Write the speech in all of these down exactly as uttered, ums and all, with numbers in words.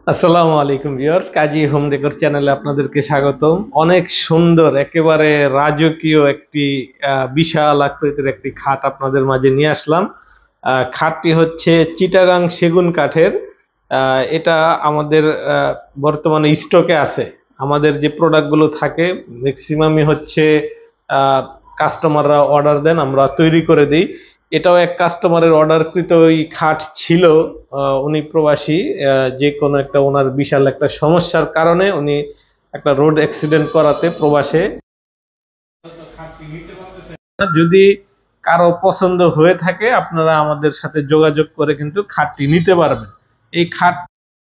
আসসালামু আলাইকুম ভিউয়ার্স, কাজী home decor চ্যানেলে আপনাদেরকে স্বাগতম। অনেক সুন্দর, একেবারে রাজকীয় একটি আহ, বিশাল আকৃতির একটি খাট আপনাদের মাঝে নিয়ে আসলাম। আহ, খাটটি হচ্ছে চিটাগাং সেগুন কাঠের। আহ, এটা আমাদের আহ, বর্তমানে স্টকে আছে। আমাদের যে প্রোডাক্টগুলো থাকে ম্যাক্সিমামই হচ্ছে কাস্টমাররা অর্ডার দেন, আমরা তৈরি করে দিই। এটাও এক কাস্টমারের অর্ডারকৃত ওই খাট ছিল। আহ, উনি প্রবাসী। আহ, যে কোনো একটা ওনার বিশাল একটা সমস্যার কারণে উনি একটা রোড অ্যাক্সিডেন্ট করাতে প্রবাসে। যদি কারো পছন্দ হয়ে থাকে আপনারা আমাদের সাথে যোগাযোগ করে কিন্তু খাটটি নিতে পারবেন। এই খাট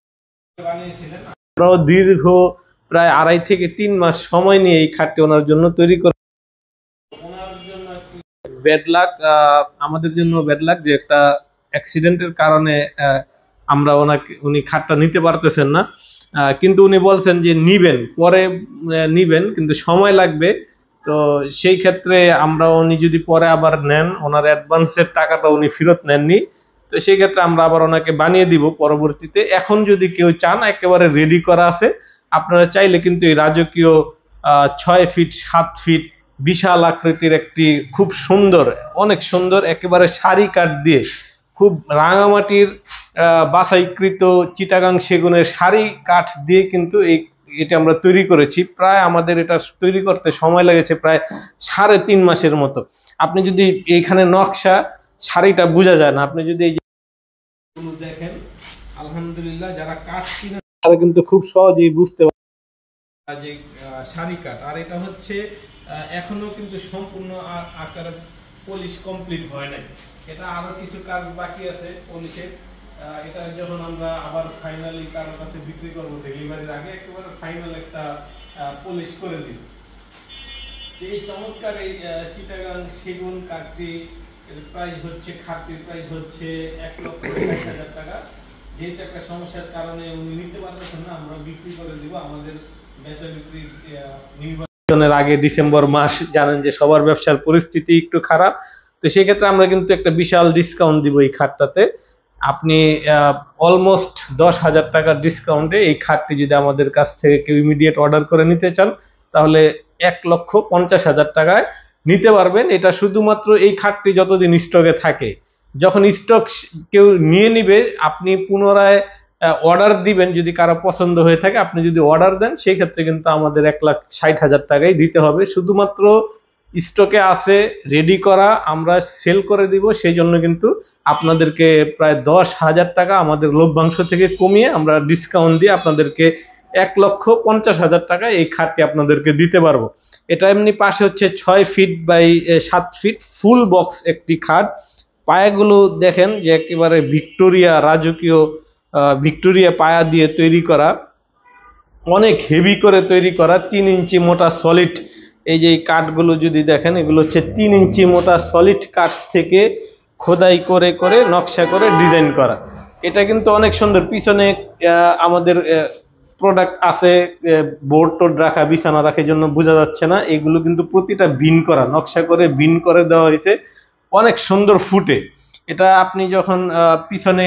আমরাও দীর্ঘ প্রায় আড়াই থেকে তিন মাস সময় নিয়ে এই খাটটি ওনার জন্য তৈরি করে। ওনার জন্য ব্যাড লাক, আমাদের জন্য ব্যাড লাক যে একটা অ্যাক্সিডেন্টের কারণে আহ, আমরা ওনাকে উনি খাটটা নিতে পারতেছেন না। আহ, কিন্তু উনি বলছেন যে নিবেন পরে, আহ, নিবেন কিন্তু সময় লাগবে। তো সেই ক্ষেত্রে আমরা, উনি যদি পরে আবার নেন, ওনার অ্যাডভান্সের টাকাটা উনি ফেরত নেননি। তো সেই ক্ষেত্রে আমরা আবার ওনাকে বানিয়ে দিব পরবর্তীতে। এখন যদি কেউ চান, একেবারে রেডি করা আছে। আপনারা চাইলে কিন্তু এই রাজকীয় আহ ছয় ফিট সাত ফিট বিশাল আকৃতির একটি খুব সুন্দর, অনেক সুন্দর, একেবারে সারি কাঠ দিয়ে, খুব রাঙামাটির আহ বাছাইকৃত চিটাগাং সেগুনের সারি কাঠ দিয়ে কিন্তু এই এটা আমরা তৈরি করেছি। প্রায় আমাদের এটা তৈরি করতে সময় লেগেছে প্রায় সাড়ে তিন মাসের মতো। আপনি যদি এইখানে নকশা শাড়িটা বোঝা যায় না, আপনি যদি এই যে দেখেন, আলহামদুলিল্লাহ যারা কাঠ কিনে তারা কিন্তু খুব সহজেই বুঝতে পারে যে শাড়ি কাঠ। আর এটা হচ্ছে এখনো কিন্তু সম্পূর্ণ আকারে পলিশ কমপ্লিট হয় নাই। এটা আরো কিছু কাজ বাকি আছে পলিশের। এটা যখন আমরা আবার ফাইনালি কারোর কাছে বিক্রি করব ডেলিভারির আগে একেবারে ফাইনাল একটা পলিশ করে দিব। এই চমৎকার এই চিটাগাং সেগুন কাঠটি প্রাইস হচ্ছে, খাটটির প্রাইস হচ্ছে এক লক্ষ ষাট হাজার টাকা। যেহেতু একটা সমস্যার কারণে উনি নিতে পারতেছেন না, আমরা বিক্রি করে দিব। আমাদের বেচা বিক্রি নির্বাচনের আগে ডিসেম্বর মাস, জানেন যে সবার ব্যবসার পরিস্থিতি একটু খারাপ। তো সেই ক্ষেত্রে আমরা কিন্তু একটা বিশাল ডিসকাউন্ট দিব এই খাটটাতে। আপনি অলমোস্ট দশ হাজার টাকার ডিসকাউন্টে এই খাটটি যদি আমাদের কাছ থেকে কেউ ইমিডিয়েট অর্ডার করে নিতে চান, তাহলে এক লক্ষ পঞ্চাশ হাজার টাকায় নিতে পারবেন। এটা শুধুমাত্র এই খাটটি যতদিন স্টকে থাকে। যখন স্টক কেউ নিয়ে নিবে, আপনি পুনরায় অর্ডার দিবেন। যদি কারো পছন্দ হয়ে থাকে, আপনি যদি অর্ডার দেন, সেই ক্ষেত্রে কিন্তু আমাদের এক লাখ ষাট হাজার টাকাই দিতে হবে। শুধুমাত্র স্টকে আছে, রেডি করা, আমরা সেল করে দিব। সেই জন্য কিন্তু আপনাদেরকে প্রায় দশ হাজার টাকা আমাদের লভ্যাংশ থেকে কমিয়ে আমরা ডিসকাউন্ট দিয়ে আপনাদেরকে এক লক্ষ পঞ্চাশ হাজার টাকা এই খাটটি আপনাদেরকে দিতে পারবো। এটা এমনি পাশে হচ্ছে ছয় ফিট বাই সাত ফিট ফুল বক্স একটি খাট। পায়াগুলো দেখেন যে একেবারে ভিক্টোরিয়া, রাজকীয় ভিক্টোরিয়া পায়া দিয়ে তৈরি করা, অনেক হেভি করে তৈরি করা, তিন ইঞ্চি মোটা সলিড। এই যে কাঠগুলো যদি দেখেন, এগুলো হচ্ছে তিন ইঞ্চি মোটা সলিড কাঠ থেকে খোদাই করে করে নকশা করে ডিজাইন করা। এটা কিন্তু অনেক সুন্দর। পিছনে আমাদের প্রোডাক্ট আছে, বোর্ড টোড রাখা, বিছানা রাখার জন্য বোঝা যাচ্ছে না। এগুলো কিন্তু প্রতিটা বিন করা, নকশা করে বিন করে দেওয়া হয়েছে, অনেক সুন্দর ফুটে। এটা আপনি যখন পিছনে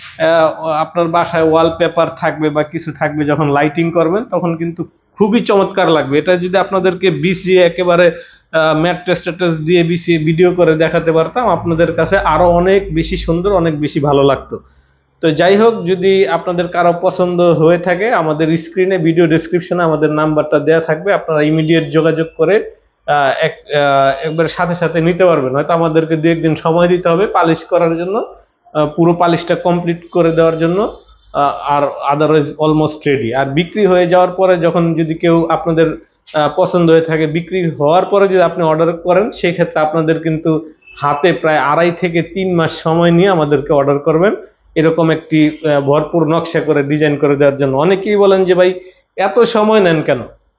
আপনার বাসায় ওয়ালপেপার থাকবে বা কিছু থাকবে, যখন লাইটিং করবেন তখন কিন্তু খুবই চমৎকার লাগবে। এটা যদি আপনাদেরকে বিছিয়ে একেবারে ম্যাট্রেস ট্যাট্রেস দিয়ে বিছিয়ে ভিডিও করে দেখাতে পারতাম, আপনাদের কাছে আরো অনেক বেশি সুন্দর, অনেক বেশি ভালো লাগতো। তো যাই হোক, যদি আপনাদের কারো পছন্দ হয়ে থাকে, আমাদের স্ক্রিনে ভিডিও ডেসক্রিপশনে আমাদের নাম্বারটা দেওয়া থাকবে, আপনারা ইমিডিয়েট যোগাযোগ করে এক একবার সাথে সাথে নিতে পারবেন। হয়তো আমাদেরকে দু একদিন সময় দিতে হবে পালিশ করার জন্য, পুরো পালিশটা কমপ্লিট করে দেওয়ার জন্য। আর আদারওয়াইজ অলমোস্ট রেডি। আর বিক্রি হয়ে যাওয়ার পরে, যখন যদি কেউ আপনাদের পছন্দ হয়ে থাকে, বিক্রি হওয়ার পরে যদি আপনি অর্ডার করেন, সেই ক্ষেত্রে আপনাদের কিন্তু হাতে প্রায় আড়াই থেকে তিন মাস সময় নিয়ে আমাদেরকে অর্ডার করবেন, এরকম একটি ভরপুর নকশা করে ডিজাইন করে দেওয়ার জন্য। অনেকেই বলেন যে ভাই এত সময় নেন কেন?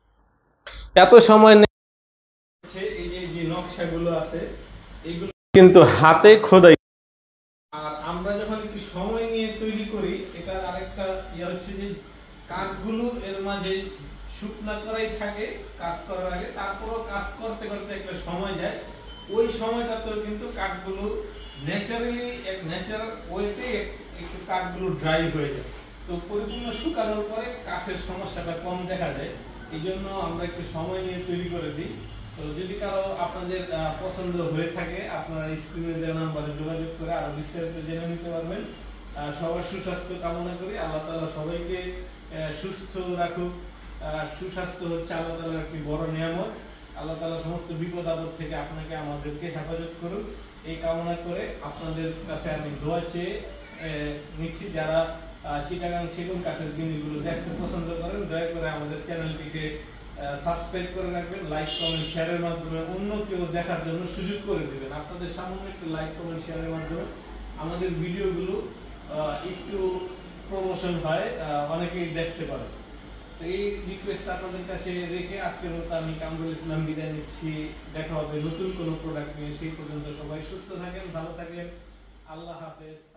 এত সময় নেন, এই যে যে নকশাগুলো আছে এগুলো কিন্তু হাতে খোদাই। আর আমরা যখন একটু সময় নিয়ে তৈরি করি, এটার আরেকটা ইয়ে হচ্ছে যে কাঠগুলো এর মাঝে শুকনা করাই থাকে কাজ করার আগে, তারপরও কাজ করতে করতে একটা সময় যায়। ওই সময়টাতেও কিন্তু কাঠগুলো ন্যাচারালি, এক ন্যাচারাল ওয়েতে একটু কাঠগুলো ড্রাই হয়ে যায়। তো পরিপূর্ণ শুকানোর পরে কাঠের সমস্যাটা কম দেখা যায়, এই জন্য আমরা একটু সময় নিয়ে তৈরি করে দিই। তো যদি কারো আপনাদের পছন্দ হয়ে থাকে আপনারা স্ক্রিনে দেওয়া নাম্বারে যোগাযোগ করে আরো বিস্তারিত জেনে নিতে পারবেন। সবার সুস্বাস্থ্য কামনা করি, আল্লাহ তাআলা সবাইকে সুস্থ রাখুক। সুস্বাস্থ্য হচ্ছে আল্লাহ তাআলার একটি বড় নিয়ামত। আল্লাহ তাআলা সমস্ত বিপদ আপদ থেকে আপনাকে আমাদেরকে হেফাজত করুক, এই কামনা করে আপনাদের কাছে আমি দোয়া চেয়ে নিচ্ছি। যারা চিটাগাং সেগুন কাঠের জিনিসগুলো দেখতে পছন্দ করেন দয়া করে আমাদের চ্যানেলটিকে সাবস্ক্রাইব করে রাখবেন, লাইক কমেন্ট শেয়ারের মাধ্যমে অন্য কেউ দেখার জন্য সুযোগ করে দিবেন। আপনাদের সামান্য একটু লাইক কমেন্ট শেয়ারের মাধ্যমে আমাদের ভিডিওগুলো একটু প্রমোশন হয়, অনেকেই দেখতে পারে। তো এই রিকোয়েস্ট আপনাদের কাছে রেখে আজকের মতো আমি কামরুল ইসলাম বিদায় নিচ্ছি। দেখা হবে নতুন কোনো প্রোডাক্ট নিয়ে, সেই পর্যন্ত সবাই সুস্থ থাকেন, ভালো থাকেন, আল্লাহ হাফেজ।